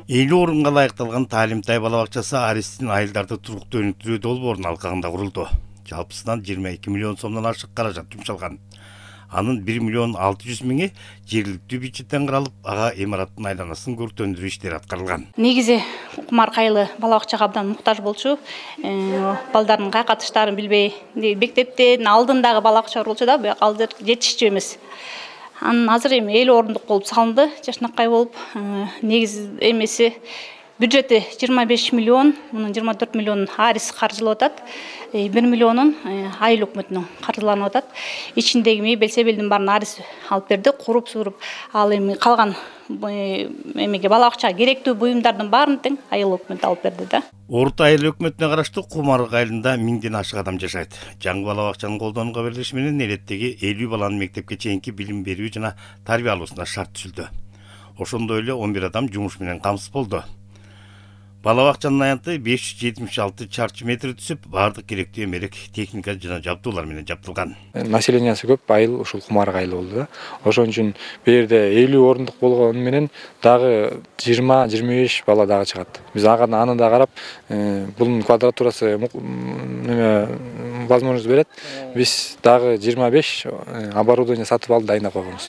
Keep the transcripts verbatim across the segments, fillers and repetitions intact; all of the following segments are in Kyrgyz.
элүү орынга ылайыкталган Таалимтай бала бакчасы Аристин айылдарды туруктуу өнүктүрүү долбоорунун алкагында курулду. Жалпысынан жыйырма эки миллион сомдон ашык каражат жумшалган. Анын бир миллион алты жүз миңи жергиликтүү бюджеттен каралып, ага имараттын айланасын көрктөндүрүү иштери аткарылган. Негизи Кумар Кайылы бала бакчага абдан муктаж болчу. Балдардын кайкатыштарын билбей, мектептен алдындагы бала бакча болчу да, бирок азыр жетишчү эмес. Анын азыр эми элүү орындык болуп салынды, жашнакай болуп. Негизи эмеси бюджети жыйырма беш миллион, мунун жыйырма төрт миллионун Арис каржылап атат. бир миллионун айыл өкмөтүнөн каржыланып атат. Ичиндеги мебель себелдин баарын Арис алып берди, куруп суруп. Ал эми калган эмеге бала бакчага керектүү буюмдардын баарын тең айыл өкмөтү алып берди да. Орто айыл өкмөтүнө караштуу Кумар айылында миңден ашык адам жашайт. Жаңы бала бакчанын колдонууга берилиши менен элеттеги элүү баланын мектепке чейинки билим берүү жана тарбия алуусуна шарт түзүлдү. Ошондой эле он бир адам жумуш менен камсыз болду. Бала бакчанын аянты беш жүз жетимиш алты чарчы метр түсүп, бардык керектүү эмерек техника жана жабдуулар менен жабдылган. Населениясы көп айыл ушул Кумар айыл болду да. Ошон үчүн бу жерде элүү орындык болгону менен дагы жыйырма жыйырма беш бала дагы чыгат. Биз аны да карап, бунун квадратурасы неме возможность берет. Биз дагы жыйырма беш оборудование сатып алып дайындап койгонбуз.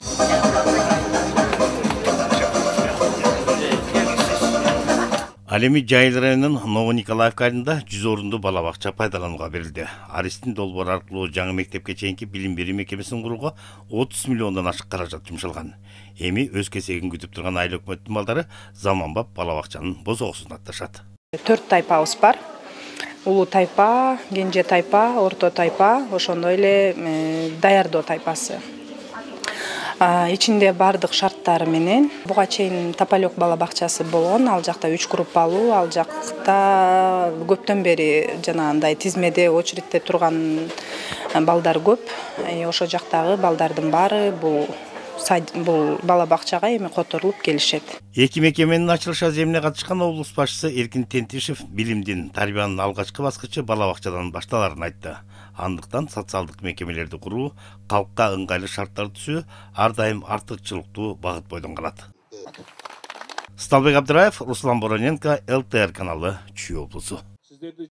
Ал эми Жайыл районунун Новониколаевка айылында жүз орунду бала бакча пайдаланууга берилди. Аристин долбоору аркылуу жаңы мектепке чейинки билим берүү мекемесин курууга отуз миллиондон ашык каражат жумшалган. Эми өз кезегин күтүп турган айыл өкмөттүн балдары заманбап бала бакчанын бозоосун атташат. төрт тайпабыз бар. Улуу тайпа, кенже тайпа, орто тайпа, ошондой эле даярдоо тайпасы. Ичинде бардык шарттары менен буга чейин Тополек бала бакчасы болгон, ал жакта үч группалуу, ал жакта көптөн бери жанагындай тизмеде очередте турган балдар көп. Ошо жактагы балдардын баары бул бул бала бакчага эми которулуп келишет. Эки мекеменин ачылыш аземине катышкан облус башчысы Эркин Тентишев билимдин, тарбиянын алгачкы баскычы бала бакчадан башталарын айтты. Андыктан социалдык мекемелерди куруу, калкка ыңгайлуу шарттар түзүү ар дайым артыкчылыктуу багыт бойдон калат. Сталбек Абдыраев, Руслан Бороненко, эл тэ эр каналы, Чүй облусу.